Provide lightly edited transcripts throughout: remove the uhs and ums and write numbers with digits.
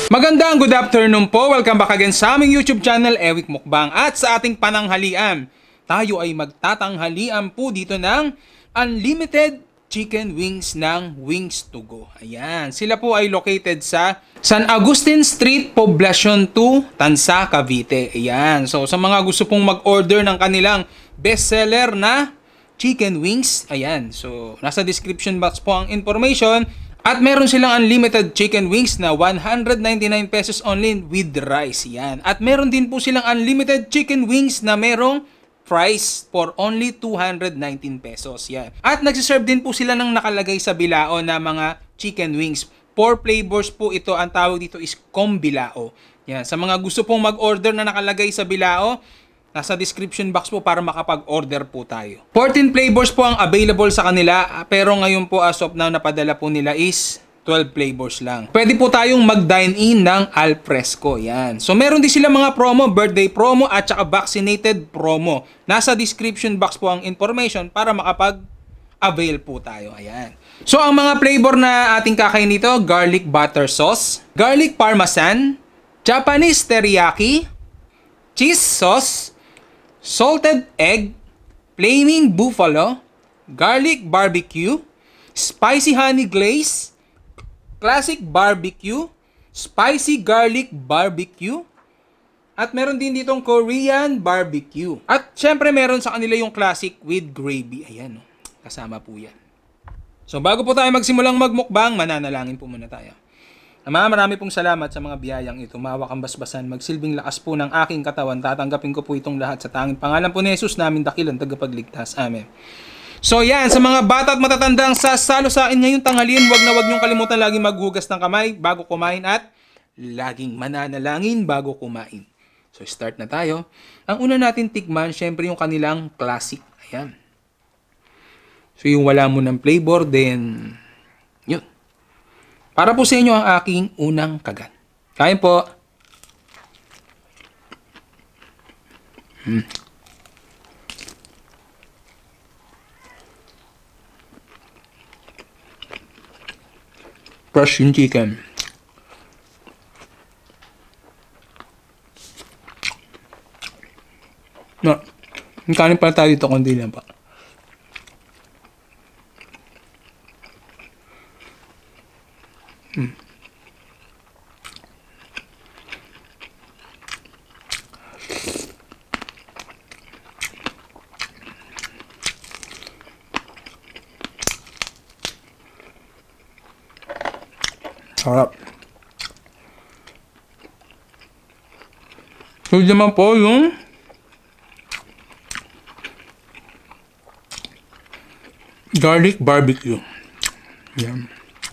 Magandang good afternoon po. Welcome back again sa aming YouTube channel, Ewik Mukbang. At sa ating pananghalian, tayo ay magtatanghalian po dito ng unlimited chicken wings ng Wings to Go. Ayan, sila po ay located sa San Agustin Street, Poblacion 2, Tansa, Cavite. Ayan, so sa mga gusto pong mag-order ng kanilang bestseller na chicken wings, ayan, so nasa description box po ang information. At meron silang unlimited chicken wings na 199 pesos only with rice. Yan. At meron din po silang unlimited chicken wings na merong price for only 219 pesos. Yan. At nagsiserve din po sila ng nakalagay sa bilao na mga chicken wings. 4 flavors po ito. Ang tawag dito is Combilao. Yan. Sa mga gusto pong mag-order na nakalagay sa bilao, nasa description box po para makapag-order po tayo. 14 flavors po ang available sa kanila, pero ngayon po as of now napadala po nila is 12 flavors lang. Pwede po tayong mag-dine-in ng alfresco. Yan. So meron din sila mga promo, birthday promo at saka vaccinated promo. Nasa description box po ang information para makapag-avail po tayo. Ayan. So ang mga flavor na ating kakain dito, garlic butter sauce, garlic parmesan, Japanese teriyaki, cheese sauce, salted egg, flaming buffalo, garlic barbecue, spicy honey glaze, classic barbecue, spicy garlic barbecue, at meron din ditong Korean barbecue. At syempre meron sa kanila yung classic with gravy. Ayan, kasama po yan. So bago po tayo magsimulang magmukbang, mananalangin po muna tayo. Ama, marami pong salamat sa mga biyayang ito. Mawak ang basbasan, magsilbing lakas po ng aking katawan. Tatanggapin ko po itong lahat sa tanging pangalan po ni Jesus namin dakilang tagapagligtas. Amen. So yan, sa mga bata at matatandang sasalo sa akin ngayong tanghalian, wag niyong kalimutan laging maghugas ng kamay bago kumain at laging mananalangin bago kumain. So start na tayo. Ang una natin tikman, syempre yung kanilang classic. Ayan. So yung wala mo ng flavor, then yun. Para po sa inyo ang aking unang kagat. Kain po. Fresh yung chicken. No, kanin pala tayo dito, kundi lang pa. Sarap. So naman po yung garlic barbecue. Yan.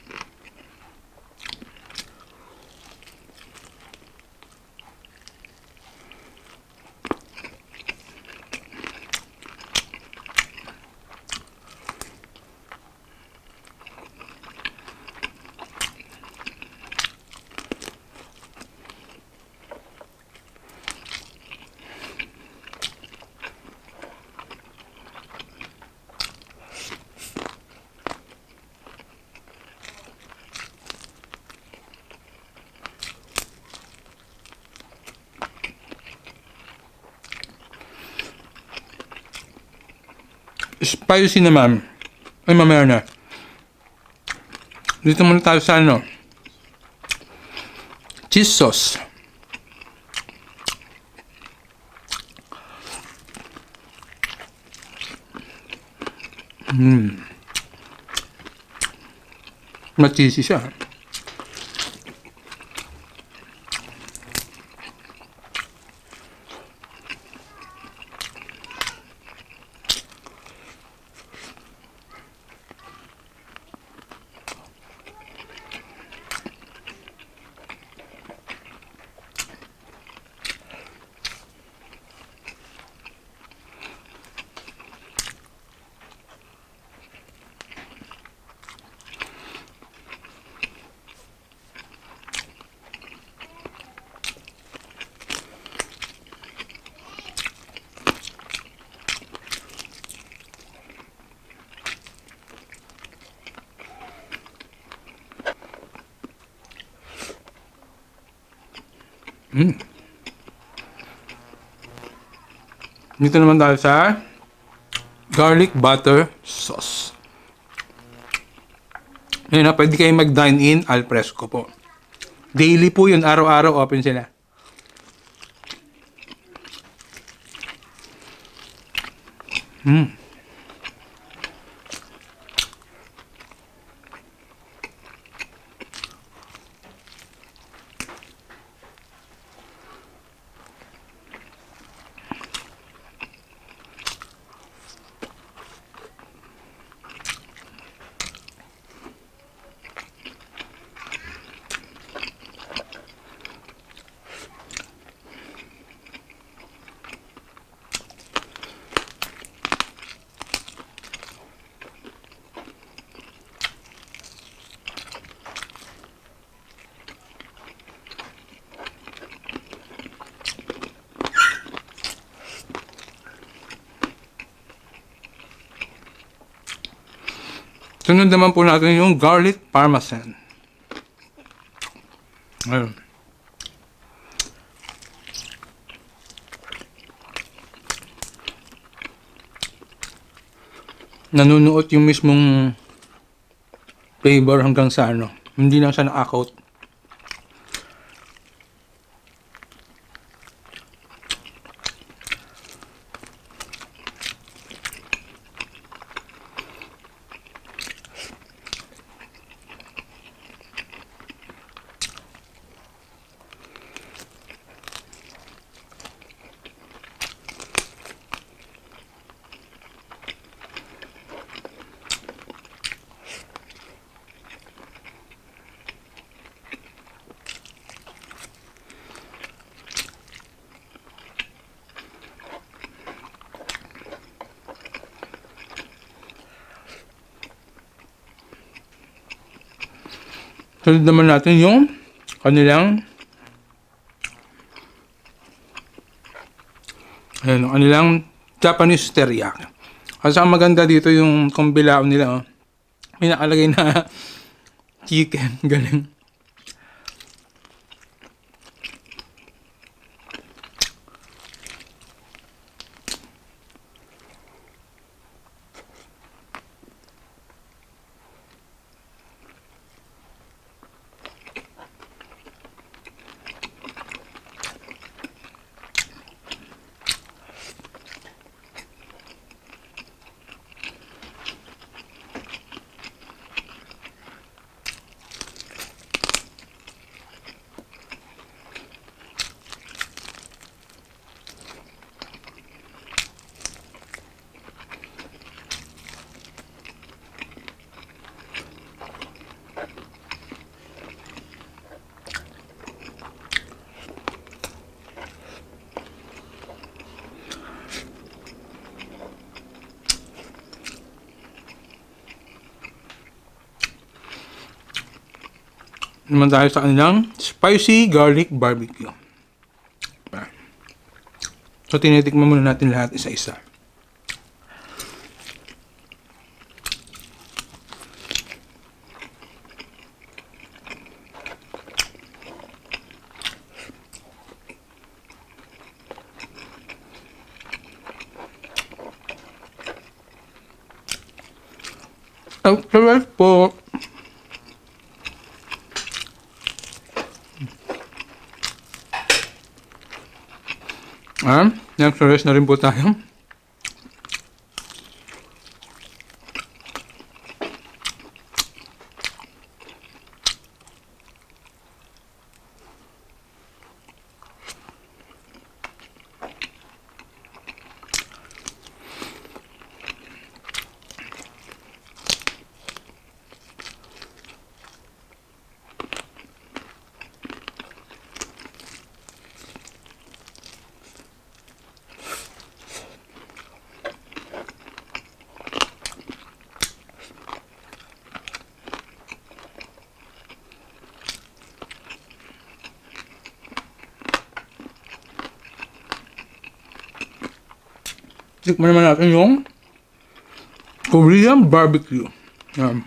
Spicy naman. Ay, mamaya na. Dito muna tayo sa ano. Cheese sauce. Ma-cheesy siya. Dito naman tayo sa garlic butter sauce. Ngayon na, pwede kayo mag-dine-in al fresco po. Daily po yun, araw-araw open sila. Sunod naman po natin yung garlic parmesan. Ayun. Nanunuot yung mismong flavor hanggang sa ano. Hindi lang siya naka-coat. Sunod naman natin yung kanilang Japanese teriyaki. Kasi ang maganda dito yung kumbilao nila, oh. May nakalagay na chicken. Galing. Naman tayo sa kanilang spicy garlic barbecue. So, tinitikman muna natin lahat isa-isa. Sarap po. Next rest na rin po tayo. Tikman naman natin yung Korean barbecue. Yan.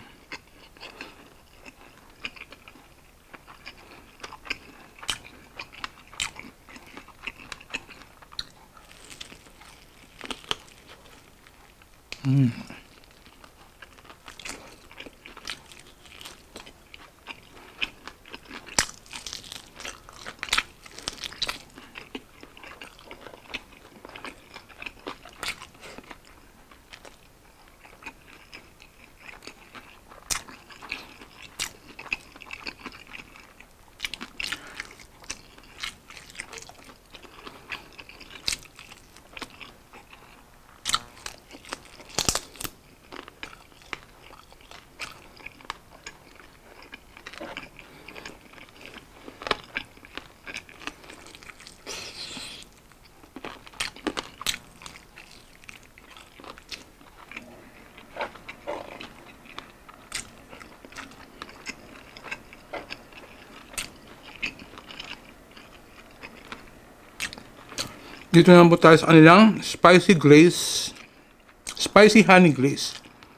Dito naman po tayo sa kanilang spicy glaze. Spicy honey glaze.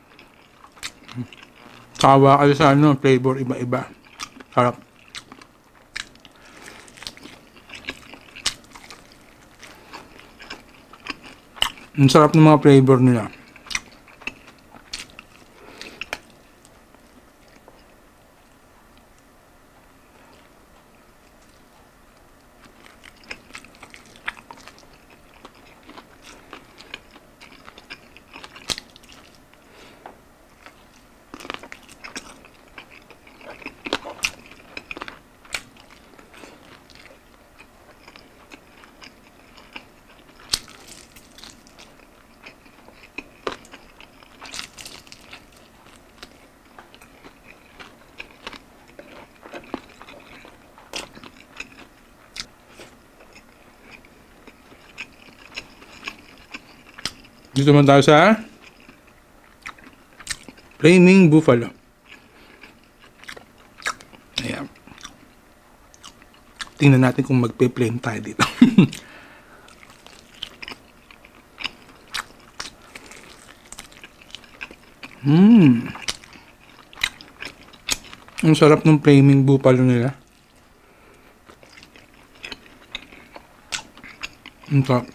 Kawa kayo sa ano, flavor iba-iba. Sarap. Ang sarap ng mga flavor nila. Dito naman tayo sa Flaming Buffalo. Ayan. Tingnan natin kung magpe-flame tayo dito. Ang sarap ng Flaming Buffalo nila. Ang sarap.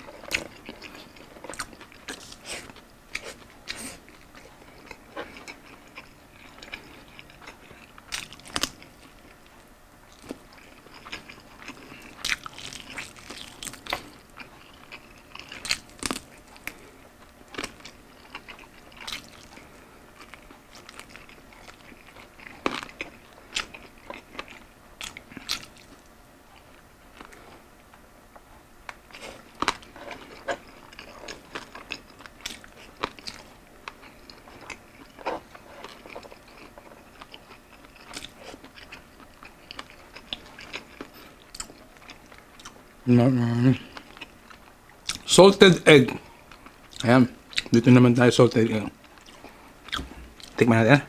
Salted egg. Ayan. Dito naman tayo salted egg. Tikman natin.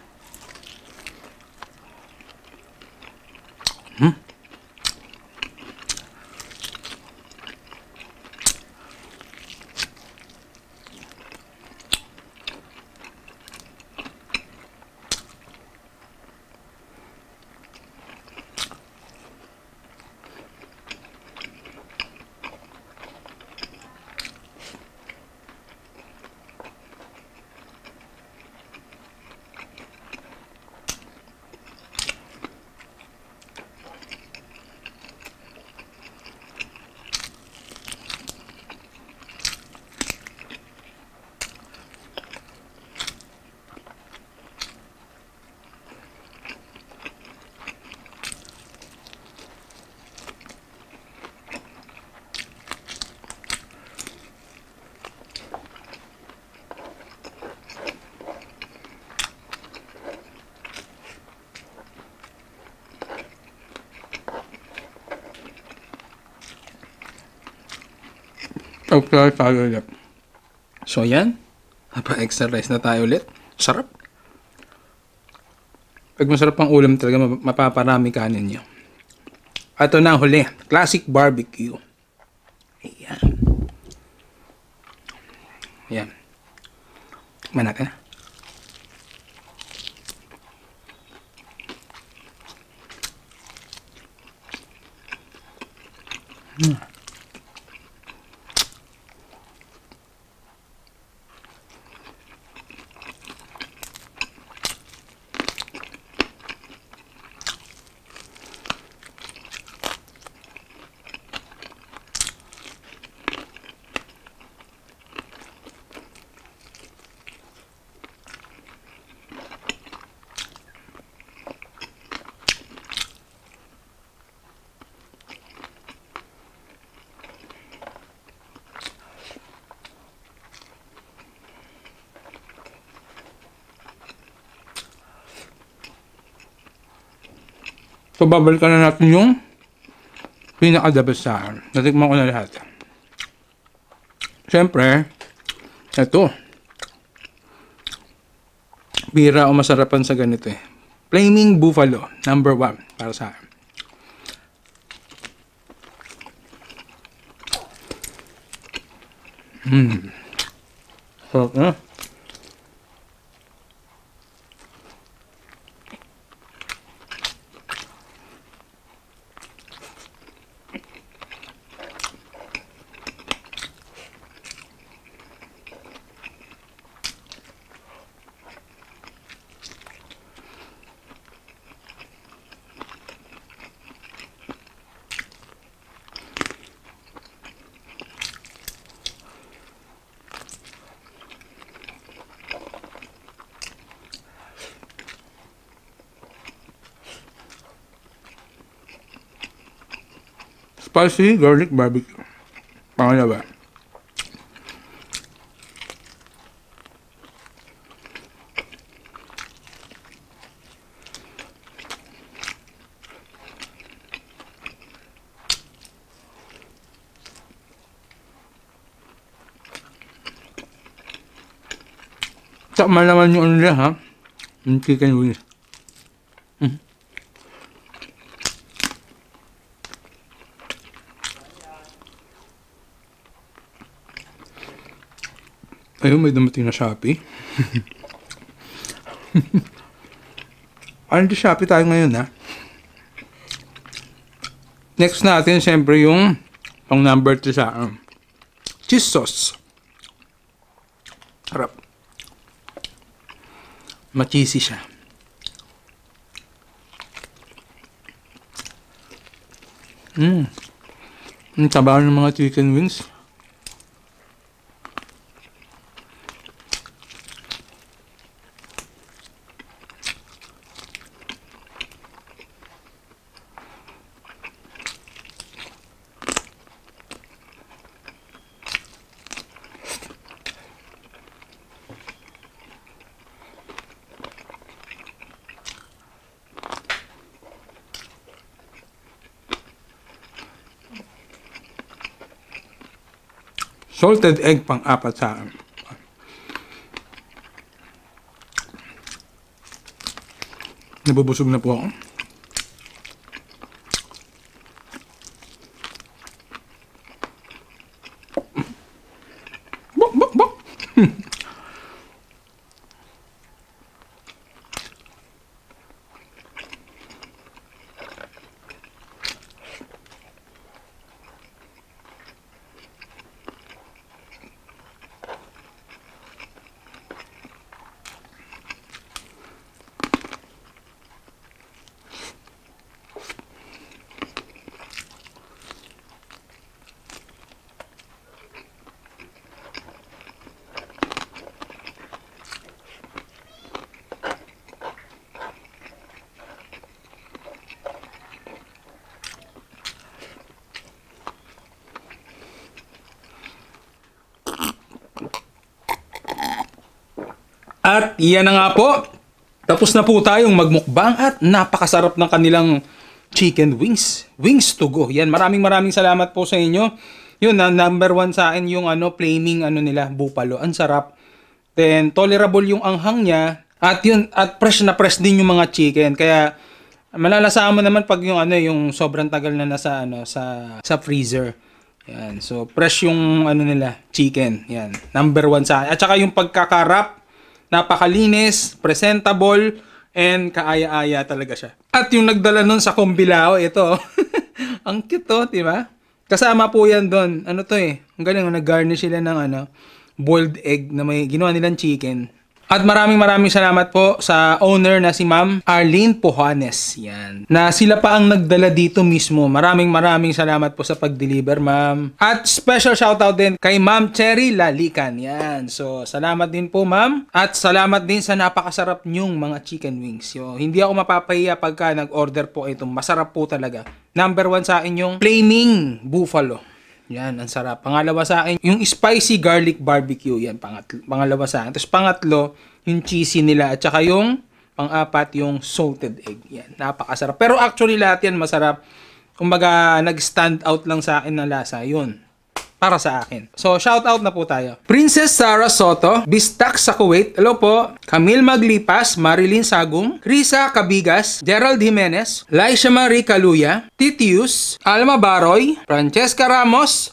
Okay, tayo ulit. So, yan. Napa-exercise na tayo ulit. Sarap. Pag masarap ang ulam talaga, mapaparami kanin nyo. Ito na ang huli. Classic barbecue. Ayan. Ayan. Tikman natin. So, babalikan na natin yung pinaka-the-best sa akin. Natikman ko na lahat. Siyempre, ito. Bira o masarapan sa ganito eh. Flaming Buffalo, number 1 para sa akin. Sarap na. Spicy garlic barbecue. Pangalawa. Sakma naman yung ano nila, ha? Yung chicken wings. Ayun, may dumating na Shopee. Ano di Shopee tayo ngayon, ha? Next natin, siyempre, yung pang number 3 sa cheese sauce. Harap. Ma-cheesy siya. Ang taba ng mga chicken wings. Salted egg pang-apat sa akin. Nabubusog na po ako. Bok, bok, bok. At iyan na nga po. Tapos na po tayong magmukbang at napakasarap ng kanilang chicken wings. Wings to go. Yan, maraming salamat po sa inyo. Yun, number 1 sa akin yung flaming nila, buffalo. Ang sarap. Then, tolerable yung anghang niya. At yun, at fresh na fresh din yung mga chicken. Kaya, malalasaan mo naman pag yung yung sobrang tagal na nasa, sa freezer. Yan. So, fresh yung nila, chicken. Yan. Number 1 sa akin. At saka yung pagkakarap, napakalinis, presentable, and kaaya-aya talaga siya. At yung nagdala nun sa Kombilao, ito. Ang cute to, di ba? Kasama po yan doon. Ano to eh? Ang galing, nag-garnish sila ng boiled egg na may ginawa nilang chicken. At maraming salamat po sa owner na si Ma'am Arlene Pujanes. Yan. Na sila pa ang nagdala dito mismo. Maraming salamat po sa pag-deliver, Ma'am. At special shoutout din kay Ma'am Cherry Lalican. Yan. So, salamat din po, Ma'am. At salamat din sa napakasarap nyong mga chicken wings. So, hindi ako mapapahiya pagka nag-order po ito. Masarap po talaga. Number 1 sa akin yung flaming buffalo. Yan, ang sarap. Pangalawa sa akin, yung spicy garlic barbecue. Yan, pangalawa sa akin. Tapos pangatlo, yung cheesy nila. At saka yung pang-apat, yung salted egg. Yan, napakasarap. Pero actually, lahat yan masarap. Kumbaga, nag-stand out lang sa akin na lasa. Yun, para sa akin. So, shout out na po tayo. Princess Sarah Soto, Bistak sa Kuwait. Hello po. Camille Maglipas, Marilyn Sagum, Risa Cabigas, Gerald Jimenez, Laisha Marie Caluya, Titius, Alma Baroy, Francesca Ramos,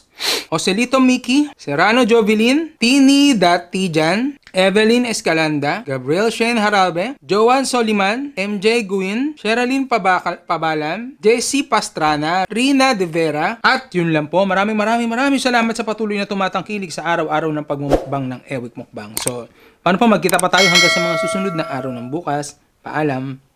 Joselito Miki, Serrano Jovelin, Tini.Tijan, Evelyn Escalanda, Gabriel Shane Harabe, Joan Soliman, MJ Guin, Sherilyn Pabalan, JC Pastrana, Rina De Vera, at yun lang po. Maraming salamat sa patuloy na tumatangkilik sa araw-araw ng pagmumukbang ng Ewik Mukbang. So, paano pa magkita pa tayo hanggang sa mga susunod na araw ng bukas. Paalam!